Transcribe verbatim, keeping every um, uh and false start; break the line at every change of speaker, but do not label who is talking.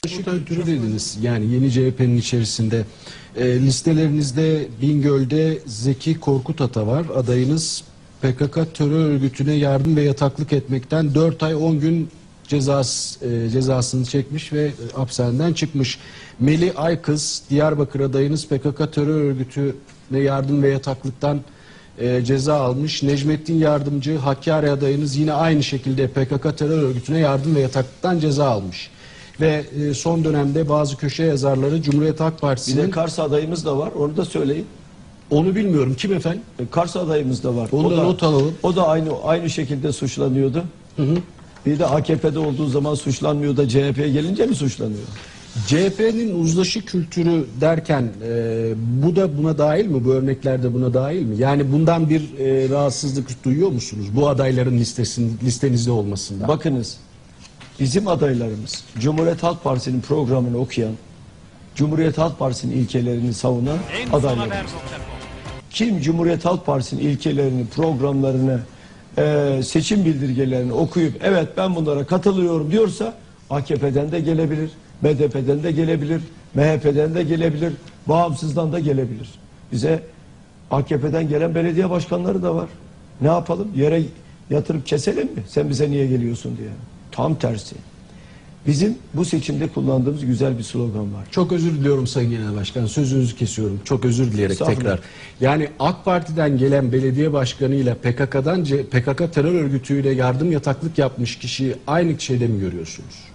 Uzlaşı kültürü dediniz. Yani yeni C H P'nin içerisinde e, listelerinizde Bingöl'de Zeki Korkutata var. Adayınız P K K terör örgütüne yardım ve yataklık etmekten dört ay on gün cezas, e, cezasını çekmiş ve hapishaneden çıkmış. Melih Aykız Diyarbakır adayınız P K K terör örgütüne yardım ve yataklıktan e, ceza almış. Necmettin Yardımcı Hakkari adayınız yine aynı şekilde P K K terör örgütüne yardım ve yataklıktan ceza almış. Ve e, son dönemde bazı köşe yazarları Cumhuriyet Halk Partisi'nin...
Bir de Kars adayımız da var, onu da söyleyin.
Onu bilmiyorum. Kim efendim?
Kars adayımız da var.
Onu
o
da not alalım.
O da aynı aynı şekilde suçlanıyordu.
Hı hı.
Bir de A K P'de olduğu zaman suçlanmıyor da C H P'ye gelince mi suçlanıyor?
C H P'nin uzlaşı kültürü derken e, bu da buna dahil mi? Bu örnekler de buna dahil mi? Yani bundan bir e, rahatsızlık duyuyor musunuz? Bu adayların listesin, listenizde olmasından.
Bakınız, bizim adaylarımız Cumhuriyet Halk Partisi'nin programını okuyan, Cumhuriyet Halk Partisi'nin ilkelerini savunan adaylarımız. Kim Cumhuriyet Halk Partisi'nin ilkelerini, programlarını, e, seçim bildirgelerini okuyup evet ben bunlara katılıyorum diyorsa A K P'den de gelebilir, B D P'den de gelebilir, M H P'den de gelebilir, bağımsızdan da gelebilir. Bize A K P'den gelen belediye başkanları da var. Ne yapalım? Yere yatırıp keselim mi? Sen bize niye geliyorsun diye. Tam tersi. Bizim bu seçimde kullandığımız güzel bir slogan var.
Çok özür diliyorum Sayın Genel Başkan. Sözünüzü kesiyorum. Çok özür dileyerek tekrar. Yani AK Parti'den gelen belediye başkanıyla P K K'dan P K K terör örgütüyle yardım yataklık yapmış kişiyi aynı şeyde mi görüyorsunuz?